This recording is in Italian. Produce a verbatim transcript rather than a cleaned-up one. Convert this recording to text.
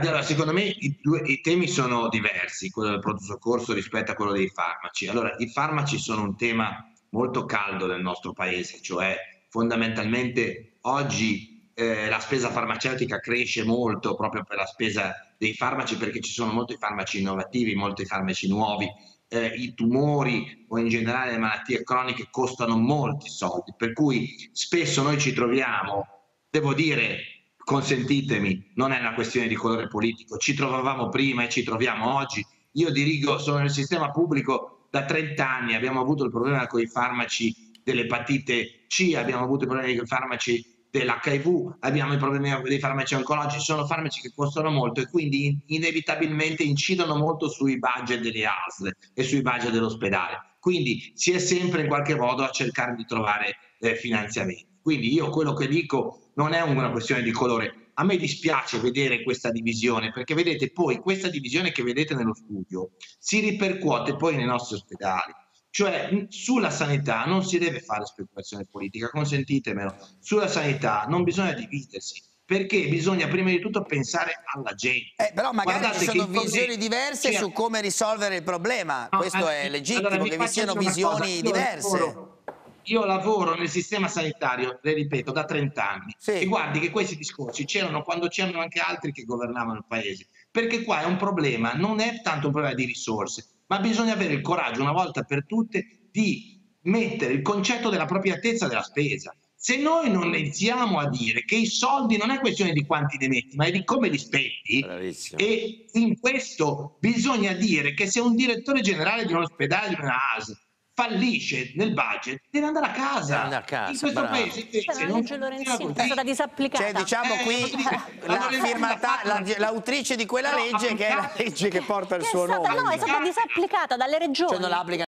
Allora, secondo me i due i temi sono diversi, quello del pronto soccorso rispetto a quello dei farmaci. Allora, i farmaci sono un tema molto caldo nel nostro paese, cioè fondamentalmente oggi, ehm, la spesa farmaceutica cresce molto proprio per la spesa dei farmaci, perché ci sono molti farmaci innovativi, molti farmaci nuovi. Ehm, i tumori o in generale le malattie croniche costano molti soldi, per cui spesso noi ci troviamo, devo dire, consentitemi, non è una questione di colore politico, ci trovavamo prima e ci troviamo oggi. Io dirigo sono nel sistema pubblico da trenta anni, abbiamo avuto il problema coi farmaci dell'epatite C, abbiamo avuto i problemi coi farmaci dell'H I V, abbiamo i problemi dei farmaci oncologici, sono farmaci che costano molto e quindi inevitabilmente incidono molto sui budget delle A S L e sui budget dell'ospedale. Quindi si è sempre in qualche modo a cercare di trovare eh, finanziamenti. Quindi io quello che dico non è una questione di colore. A me dispiace vedere questa divisione, perché vedete poi questa divisione che vedete nello studio si ripercuote poi nei nostri ospedali. Cioè sulla sanità non si deve fare speculazione politica, consentitemelo. Sulla sanità non bisogna dividersi, perché bisogna prima di tutto pensare alla gente. Eh, però magari Guardate ci sono che visioni diverse cioè, su come risolvere il problema. no, Questo eh, è legittimo, allora, che vi siano visioni io diverse. Lavoro, io lavoro nel sistema sanitario, le ripeto, da trenta anni. Sì. E guardi che questi discorsi c'erano quando c'erano anche altri che governavano il paese. Perché qua è un problema, non è tanto un problema di risorse, ma bisogna avere il coraggio una volta per tutte di mettere il concetto dell'appropriatezza della spesa. Se noi non iniziamo a dire che i soldi non è questione di quanti ne metti, ma è di come li spendi, Bravissimo. e in questo bisogna dire che se un direttore generale di un ospedale, di una A S L, fallisce nel budget, deve andare a casa. Deve andare a casa, in questo bravo. paese invece non funziona è stata così. disapplicata. C'è, diciamo, Eh, qui voglio dire, la allora, firmata- la- la- l'autrice di quella No, legge, che è la applicate- legge che porta il Che è suo stata, nome. no, è stata disapplicata dalle regioni. Cioè non la applica